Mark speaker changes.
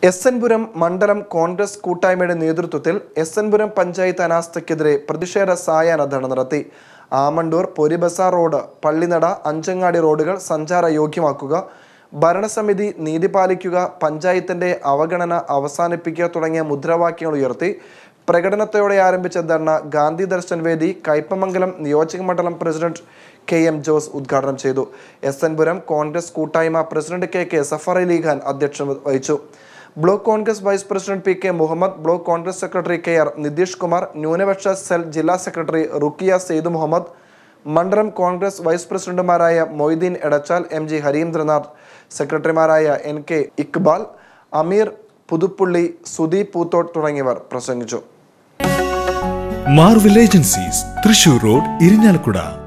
Speaker 1: എസ്.എൻ.പുരം മണ്ഡലം കോൺഗ്രസ് കൂട്ടായ്മയുടെ നേതൃത്വത്തിൽ എസ്.എൻ.പുരം പഞ്ചായത്ത് അനാസ്ഥയ്ക്കെതിരെ പ്രതിഷേധ സായാഹ്ന ധർണ നടത്തി. ആമണ്ടൂർ പൊരിബസാർ റോഡ്, പള്ളിനട, അഞ്ചങ്ങാടി റോഡുകൾ സഞ്ചാരയോഗ്യമാക്കുക, ഭരണസമിതി നീതി പാലിക്കുക, പഞ്ചായത്തിന്റെ അവഗണന അവസാനിപ്പിക്കുക തുടങ്ങിയ മുദ്രാവാക്യങ്ങൾ ഉയർത്തി പ്രകടനത്തോടെ ആരംഭിച്ച ധർണ ഗാന്ധി ദർശൻ വേദി കയ്പമംഗലം നിയോജക മണ്ഡലം പ്രസിഡന്റ് കെ.എം. ജോസ് ഉദ്ഘാടനം ചെയ്തു. എസ്.എൻ.പുരം കോൺഗ്രസ് കൂട്ടായ്മ പ്രസിഡന്റ് കെ.കെ. സഫർ അലി ഖാൻ അധ്യക്ഷത വഹിച്ചു. Block Congress vice president PK. Muhammad, block Congress secretary KR. Nitish Kumar, ന്യൂനപക്ഷ സെൽ ജില്ലാ സെക്രട്ടറി റുക്കിയ സെയ്ദ് മുഹമ്മദ്, മണ്ഡലം കോൺഗ്രസ് വൈസ് പ്രസിഡന്റുമാരായ മൊയ്തീൻ എടച്ചാൽ, എം.ജി. ഹരീന്ദ്രനാഥ്, സെക്രട്ടറിമാരായ എൻ.കെ. ഇക്ബാൽ, അമീർ പുതുപ്പുള്ളി, സുദീപ് പൂത്തോട്ട് തുടങ്ങിയവർ പ്രസംഗിച്ചു.
Speaker 2: Marvel agencies, Thrissur road, Irinjalakuda.